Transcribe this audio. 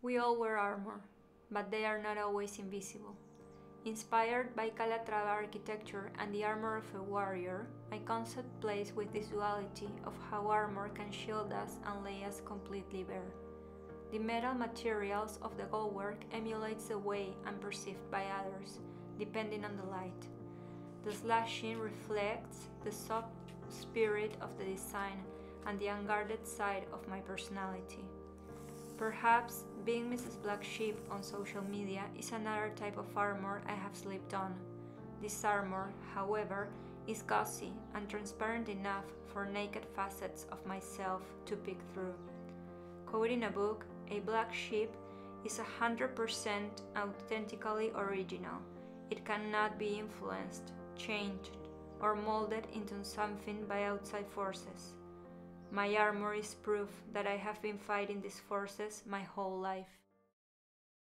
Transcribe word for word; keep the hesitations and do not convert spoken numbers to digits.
We all wear armor, but they are not always invisible. Inspired by Calatrava architecture and the armor of a warrior, my concept plays with this duality of how armor can shield us and lay us completely bare. The metal materials of the goldwork emulates the way I'm perceived by others, depending on the light. The slashing reflects the soft spirit of the design and the unguarded side of my personality. Perhaps being Missus Black Sheep on social media is another type of armor I have slipped on. This armor, however, is gauzy and transparent enough for naked facets of myself to peek through. Quoting a book, a black sheep is one hundred percent authentically original. It cannot be influenced, changed, or molded into something by outside forces. My armor is proof that I have been fighting these forces my whole life.